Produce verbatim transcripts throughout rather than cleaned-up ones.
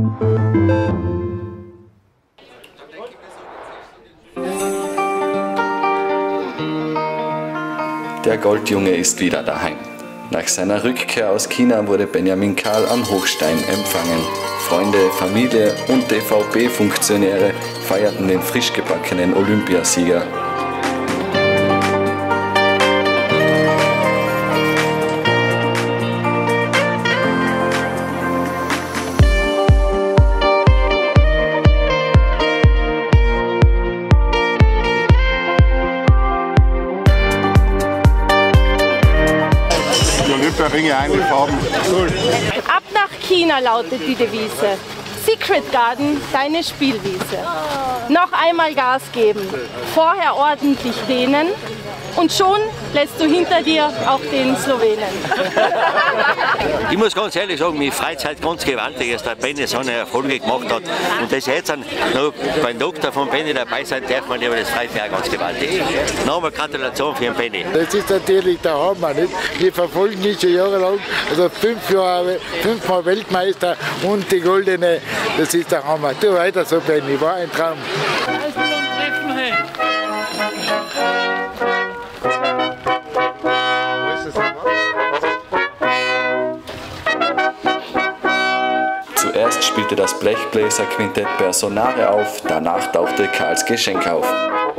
Der Goldjunge ist wieder daheim. Nach seiner Rückkehr aus China wurde Benjamin Karl am Hochstein empfangen. Freunde, Familie und D V B-Funktionäre feierten den frisch gebackenen Olympiasieger. Ringe eingefarben. Cool. Ab nach China lautet die Devise. Secret Garden, deine Spielwiese. Noch einmal Gas geben, vorher ordentlich dehnen und schon lässt du hinter dir auch den Slowenen. Ich muss ganz ehrlich sagen, mich freut es halt ganz gewaltig, dass der Benny so eine Erfolge gemacht hat. Und dass jetzt noch beim Doktor von Benny dabei sein darf, man, aber das freut mich auch ganz gewaltig. Nochmal Gratulation für den Benny. Das ist natürlich der Hammer, nicht? Wir verfolgen ihn schon jahrelang, also fünf Jahre, fünfmal Weltmeister und die Goldene, das ist der Hammer. Tu weiter so, Benny, war ein Traum. Zuerst spielte das Blechbläserquintett Personare auf, danach tauchte Karls Geschenk auf.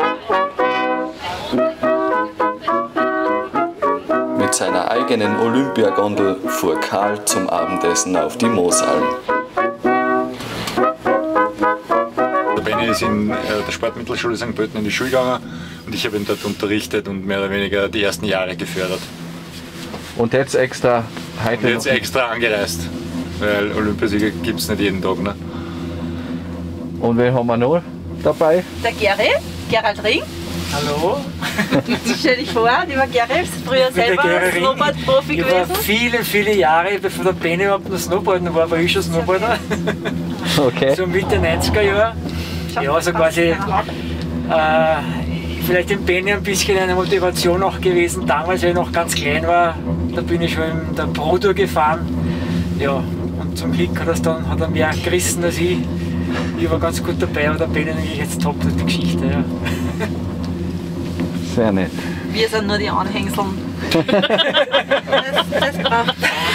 Mit seiner eigenen Olympiagondel fuhr Karl zum Abendessen auf die Moosalm. Der Benni ist in der Sportmittelschule Sankt Pölten in die Schule gegangen und ich habe ihn dort unterrichtet und mehr oder weniger die ersten Jahre gefördert. Und jetzt extra heute und jetzt noch extra angereist, weil Olympiasieger gibt es nicht jeden Tag. Ne? Und wen haben wir noch dabei? Der Gary, Gerald Ring. Hallo. Stell dich vor, lieber Gary, bist früher selber Snowboard-Profi gewesen? Ich war viele, viele Jahre, bevor der Benni überhaupt noch Snowboarden war, war ich schon Snowboarder. Okay. So Mitte neunziger Jahre. Ja, so quasi äh, vielleicht dem Benni ein bisschen eine Motivation auch gewesen. Damals, als ich noch ganz klein war, da bin ich schon in der Pro-Tour gefahren. Ja, und zum Glück hat, dann, hat er mehr gerissen als ich. Ich war ganz gut dabei, aber der Benni eigentlich jetzt top durch die Geschichte. Ja. Sehr nett. Wir sind nur die Anhängseln. das, das braucht.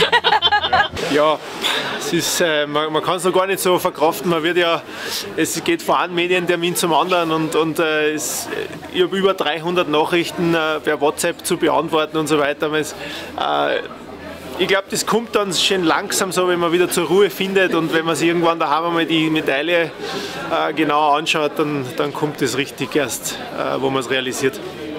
Ja, es ist, äh, man, man kann es noch gar nicht so verkraften. Man wird ja, es geht von einem Medientermin zum anderen und, und äh, es, ich habe über dreihundert Nachrichten äh, per WhatsApp zu beantworten und so weiter. Es, äh, ich glaube, das kommt dann schön langsam so, wenn man wieder zur Ruhe findet und wenn man sich irgendwann daheim einmal die Medaille äh, genauer anschaut, dann, dann kommt es richtig erst, äh, wo man es realisiert.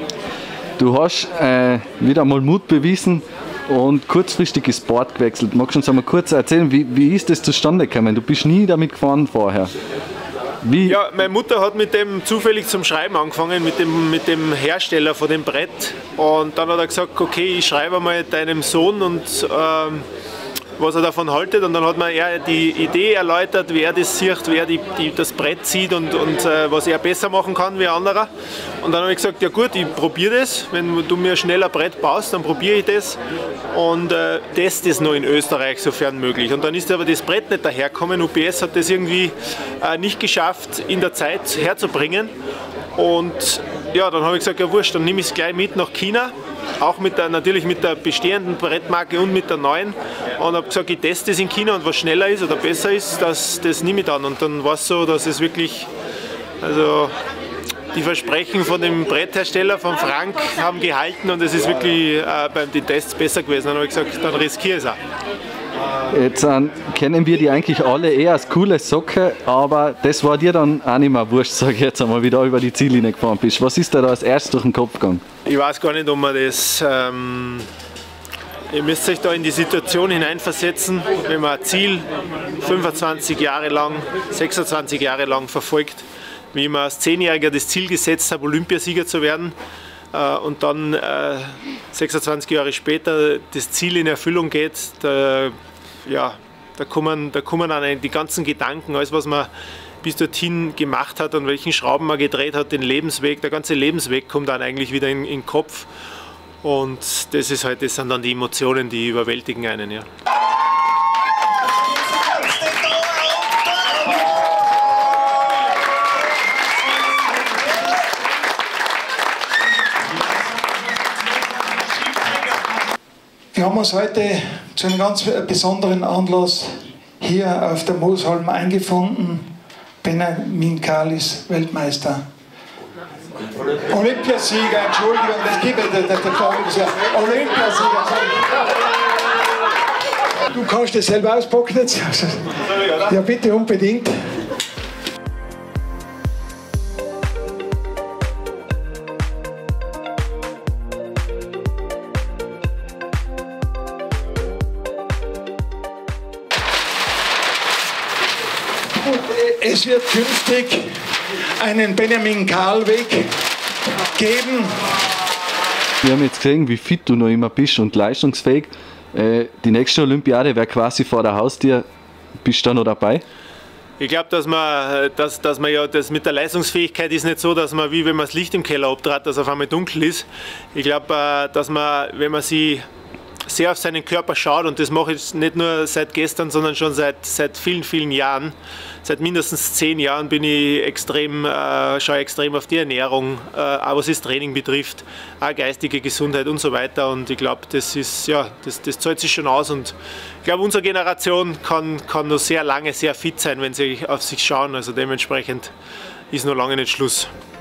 Du hast äh, wieder mal Mut bewiesen und kurzfristig ins Sport gewechselt. Magst du uns einmal kurz erzählen, wie, wie ist das zustande gekommen? Du bist nie damit gefahren vorher. Wie? Ja, meine Mutter hat mit dem zufällig zum Schreiben angefangen, mit dem, mit dem Hersteller von dem Brett. Und dann hat er gesagt, okay, ich schreibe mal deinem Sohn und ähm, was er davon haltet. Und dann hat mir er die Idee erläutert, wer das sieht, wer die, die, das Brett sieht und, und äh, was er besser machen kann wie ein anderer. Und dann habe ich gesagt, ja gut, ich probiere das. Wenn du mir schnell ein Brett baust, dann probiere ich das und äh, teste das noch in Österreich, sofern möglich. Und dann ist aber das Brett nicht dahergekommen. U B S hat das irgendwie äh, nicht geschafft, in der Zeit herzubringen. Und ja, dann habe ich gesagt, ja wurscht, dann nehme ich es gleich mit nach China. Auch mit der, natürlich mit der bestehenden Brettmarke und mit der neuen. Und habe gesagt, ich teste das in China und was schneller ist oder besser ist, das, das nehme ich dann. Und dann war es so, dass es wirklich, also die Versprechen von dem Bretthersteller, von Frank, haben gehalten und es ist wirklich äh, bei den Tests besser gewesen. Dann habe ich gesagt, dann riskiere ich es auch. Jetzt äh, kennen wir die eigentlich alle eher als coole Socke, aber das war dir dann auch nicht mehr wurscht, sage ich jetzt einmal, wie du über die Ziellinie gefahren bist. Was ist dir da als erstes durch den Kopf gegangen? Ich weiß gar nicht, ob man das... Ähm, ihr müsst euch da in die Situation hineinversetzen, wenn man ein Ziel fünfundzwanzig Jahre lang, sechsundzwanzig Jahre lang verfolgt, wie man als Zehnjähriger das Ziel gesetzt hat, Olympiasieger zu werden. Und dann äh, sechsundzwanzig Jahre später das Ziel in Erfüllung geht, da, ja, da kommen, da kommen dann die ganzen Gedanken, alles was man bis dorthin gemacht hat und welchen Schrauben man gedreht hat, den Lebensweg, der ganze Lebensweg kommt dann eigentlich wieder in, in den Kopf. Und das, ist halt, das sind dann die Emotionen, die überwältigen einen. Ja. haben uns heute zu einem ganz besonderen Anlass hier auf der Moosholm eingefunden. Benjamin Karl ist Weltmeister. Olympiasieger, Entschuldigung, das gibt es, der, der, der Olympiasieger. Du kannst das selber auspacken jetzt? Ja, bitte unbedingt. Es wird künftig einen Benjamin Karl-Weg geben. Wir haben jetzt gesehen, wie fit du noch immer bist und leistungsfähig. Äh, die nächste Olympiade wäre quasi vor der Haustür. Bist du da noch dabei? Ich glaube, dass man, dass, dass man ja das mit der Leistungsfähigkeit ist nicht so, dass man, wie wenn man das Licht im Keller abtrat, dass auf einmal dunkel ist. Ich glaube, dass man, wenn man sie sehr auf seinen Körper schaut, und das mache ich nicht nur seit gestern, sondern schon seit, seit vielen, vielen Jahren. Seit mindestens zehn Jahren bin ich extrem, äh, schaue extrem auf die Ernährung, äh, auch was das Training betrifft, auch geistige Gesundheit und so weiter. Und ich glaube, das ist, ja, das, das zahlt sich schon aus. Und ich glaube, unsere Generation kann, kann noch sehr lange sehr fit sein, wenn sie auf sich schauen. Also dementsprechend ist noch lange nicht Schluss.